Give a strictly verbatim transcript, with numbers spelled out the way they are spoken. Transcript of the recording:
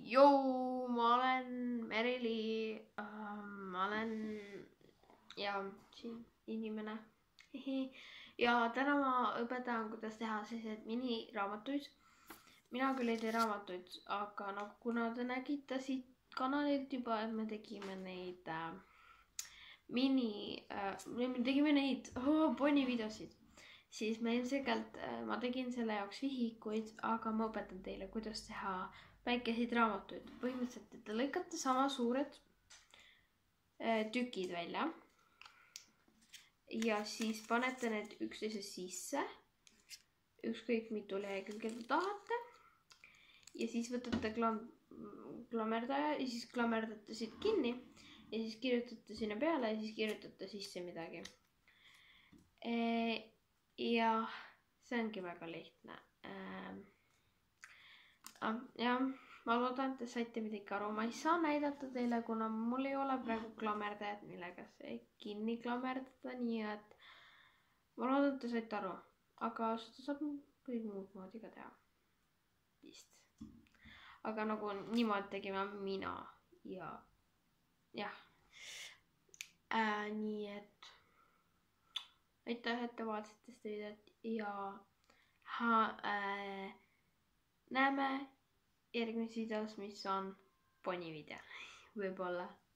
Jou, ma olen Merili, äh, ma olen ja siin inimene ja täna ma õpetan, kuidas teha sellised miniraamatuid. Mina küll ei tee raamatuid, aga nagu kuna te nägite siit kanalilt juba, et me tegime neid äh, mini, äh, me tegime neid oh, poni videosid, siis me ilmselgelt, äh, ma tegin selle jaoks vihikuid, aga ma õpetan teile, kuidas teha väikeseid raamatuid. Põhimõtteliselt, et te lõikate sama suured äh, tükid välja ja siis panete need üksteise sisse, ükskõik mitu lehekülge te tahate ja siis võtate klam klammerdaja ja siis klammerdate siit kinni ja siis kirjutate sinna peale ja siis kirjutate sisse midagi. E ja see ongi väga lihtne. Ja ma loodan, et te saite midagi aru. Ma ei saa näidata teile, kuna mul ei ole praegu klammerdajat, millega see kinni klammerdada, nii et ma loodan, et te saite aru. Aga seda saab kõik muud moodi ka teha. Vist. Aga nagu niimoodi tegime mina ja jah. Äh, nii et aitäh, et te vaatasite seda videot ja ha, äh, näeme järgmises videos, mis on poni video võib-olla.